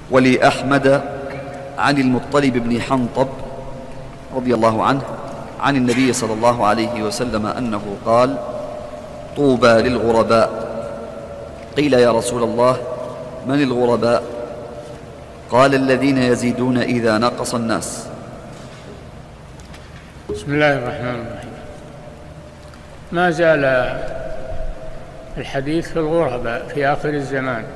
ولأحمد عن المطلب بن حنطب رضي الله عنه عن النبي صلى الله عليه وسلم أنه قال: طوبى للغرباء. قيل: يا رسول الله، من الغرباء؟ قال: الذين يزيدون إذا نقص الناس. بسم الله الرحمن الرحيم. ما زال الحديث في الغرباء في آخر الزمان.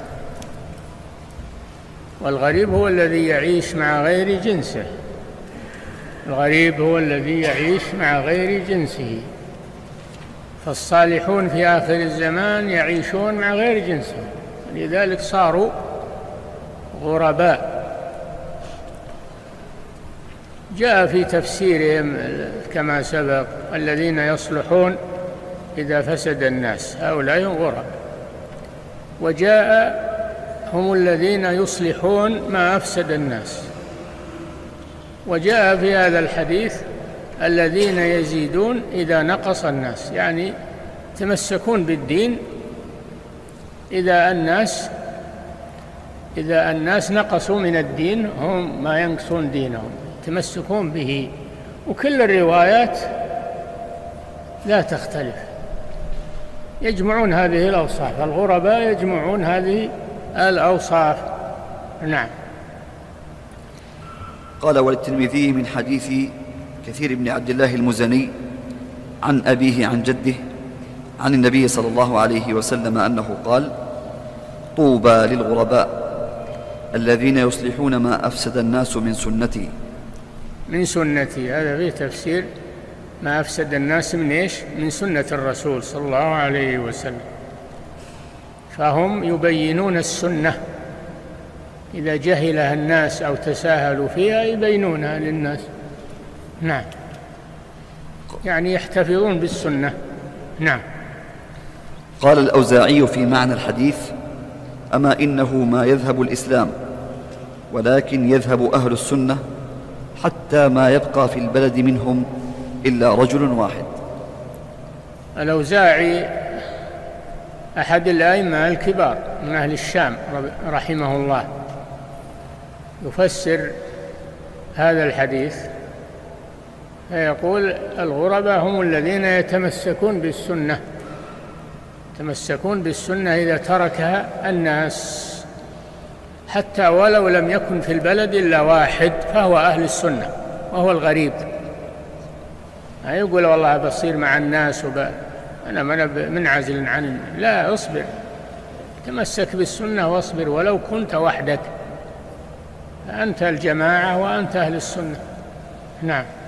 والغريب هو الذي يعيش مع غير جنسه. الغريب هو الذي يعيش مع غير جنسه. فالصالحون في آخر الزمان يعيشون مع غير جنسهم، لذلك صاروا غرباء. جاء في تفسيرهم كما سبق: الذين يصلحون إذا فسد الناس، هؤلاء هم غرباء. وجاء: هم الذين يصلحون ما أفسد الناس. وجاء في هذا الحديث: الذين يزيدون إذا نقص الناس، يعني يتمسكون بالدين إذا الناس نقصوا من الدين، هم ما ينقصون دينهم، يتمسكون به. وكل الروايات لا تختلف، يجمعون هذه الأوصاف. الغرباء يجمعون هذه الأوصاف. نعم. قال: وللترمذي من حديث كثير بن عبد الله المزني عن أبيه عن جده عن النبي صلى الله عليه وسلم أنه قال: طوبى للغرباء الذين يصلحون ما أفسد الناس من سنتي. من سنتي، هذا فيه تفسير ما أفسد الناس من إيش؟ من سنة الرسول صلى الله عليه وسلم. فهم يبينون السنة، إذا جهلها الناس أو تساهلوا فيها يبينونها للناس. نعم، يعني يحتفظون بالسنة. نعم. قال الأوزاعي في معنى الحديث: أما إنه ما يذهب الإسلام، ولكن يذهب أهل السنة، حتى ما يبقى في البلد منهم إلا رجل واحد. الأوزاعي أحد الأئمة الكبار من أهل الشام رحمه الله، يفسر هذا الحديث فيقول: الغرباء هم الذين يتمسكون بالسنة، يتمسكون بالسنة إذا تركها الناس، حتى ولو لم يكن في البلد إلا واحد فهو أهل السنة، وهو الغريب. ما يقول: والله بصير مع الناس أنا منعزل عن لا، اصبر، تمسك بالسنة واصبر ولو كنت وحدك، فأنت الجماعة وأنت أهل السنة. نعم.